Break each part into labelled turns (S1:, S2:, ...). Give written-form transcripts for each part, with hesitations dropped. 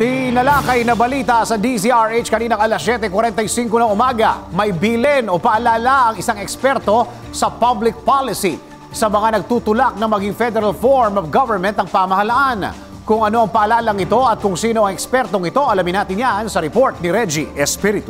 S1: Tinalakay na balita sa DZRH kaninang alas 7:45 ng umaga. May bilin o paalala ang isang eksperto sa public policy sa mga nagtutulak na maging federal form of government ang pamahalaan. Kung ano ang paalalang ito at kung sino ang ekspertong ito, alamin natin yan sa report ni Reggie Espiritu.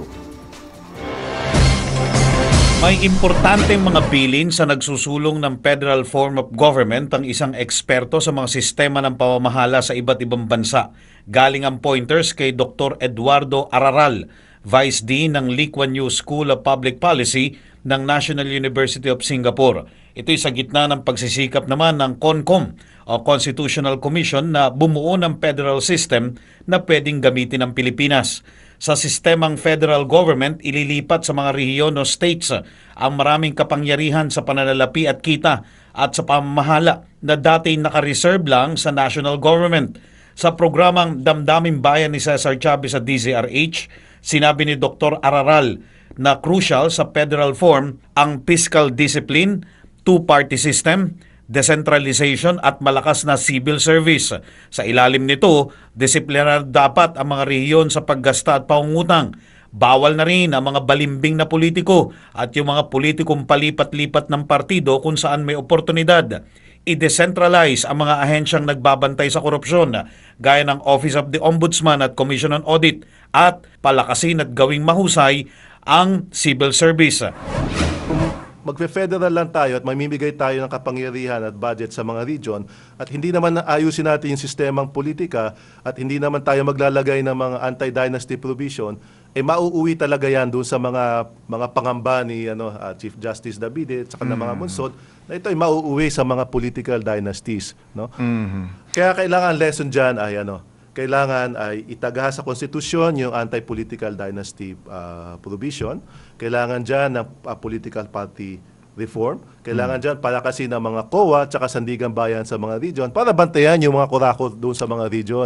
S2: May importanteng mga bilin sa nagsusulong ng federal form of government ang isang eksperto sa mga sistema ng pamamahala sa iba't ibang bansa. Galing ang pointers kay Dr. Eduardo Araral, Vice Dean ng Lee Kuan Yew School of Public Policy ng National University of Singapore. Ito'y sa gitna ng pagsisikap naman ng CONCOM o Constitutional Commission na bumuo ng federal system na pwedeng gamitin ng Pilipinas. Sa sistemang federal government, ililipat sa mga rehiyon o states ang maraming kapangyarihan sa pananalapi at kita at sa pamamahala na dati naka-reserve lang sa national government. Sa programang Damdaming Bayan ni Cesar Chavez sa DZRH, sinabi ni Dr. Araral na crucial sa federal form ang fiscal discipline, two-party system, decentralization at malakas na civil service. Sa ilalim nito, disiplinar dapat ang mga rehiyon sa paggasta at pangungutang. Bawal na rin ang mga balimbing na politiko at yung mga politikong palipat-lipat ng partido kung saan may oportunidad. I-decentralize ang mga ahensyang nagbabantay sa korupsyon gaya ng Office of the Ombudsman at Commission on Audit at palakasin at gawing mahusay ang civil service.
S3: Magfe-federal lang tayo at mamimigay tayo ng kapangyarihan at budget sa mga region at hindi naman ayusin natin yung sistemang politika at hindi naman tayo maglalagay ng mga anti-dynasty provision, mauuwi talaga yan doon sa mga pangamba ni Chief Justice Davide at saka ng mga munsod na ito ay mauuwi sa mga political dynasties. No? Kaya kailangan lesson dyan ay kailangan ay itagha sa konstitusyon yung anti-political dynasty provision. Kailangan dyan ng political party reform. Kailangan dyan palakasin ng mga COA at sandigang bayan sa mga region para bantayan yung mga kurakot doon sa mga region.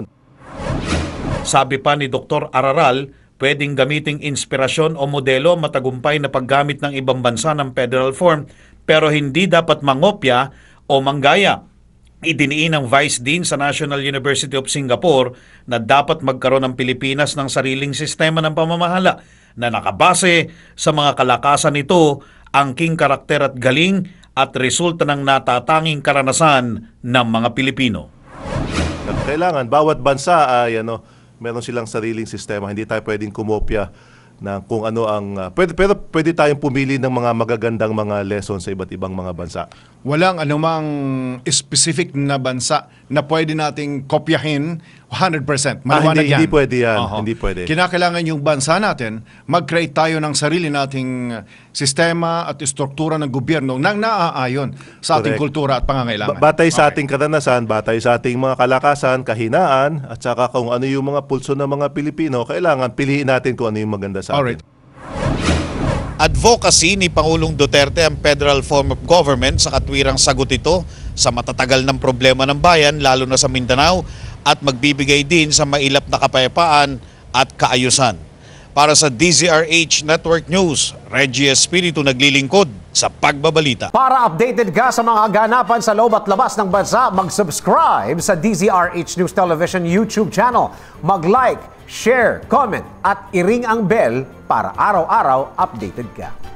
S2: Sabi pa ni Dr. Araral, pwedeng gamiting inspirasyon o modelo matagumpay na paggamit ng ibang bansa ng federal form pero hindi dapat mangopya o manggaya. Idiniin ng Vice Dean sa National University of Singapore na dapat magkaroon ng Pilipinas ng sariling sistema ng pamamahala na nakabase sa mga kalakasan nito, angking karakter at galing at resulta ng natatanging karanasan ng mga Pilipino.
S3: Kailangan bawat bansa ay meron silang sariling sistema. Hindi tayo pwedeng kumopya na kung ano ang pwede tayong pumili ng mga magagandang mga lesson sa iba't ibang mga bansa.
S4: Walang anumang specific na bansa na pwede nating kopyahin 100%. Maliwanag yan.
S3: Hindi pwede yan. Hindi pwede.
S4: Kinakailangan yung bansa natin, mag-create tayo ng sarili nating sistema at struktura ng gobyerno nang naaayon sa ating kultura at pangangailangan.
S3: Batay sa ating karanasan, batay sa ating mga kalakasan, kahinaan, at saka kung ano yung mga pulso ng mga Pilipino, kailangan piliin natin kung ano yung maganda sa atin.
S2: Advocacy ni Pangulong Duterte ang federal form of government sa katwirang sagot ito sa matatagal ng problema ng bayan lalo na sa Mindanao at magbibigay din sa mailap na kapayapaan at kaayusan. Para sa DZRH Network News, Reggie Espiritu naglilingkod sa pagbabalita.
S1: Para updated ka sa mga ganapan sa loob at labas ng bansa, mag-subscribe sa DZRH News Television YouTube channel. Mag-like, share, comment at i-ring ang bell para araw-araw updated ka.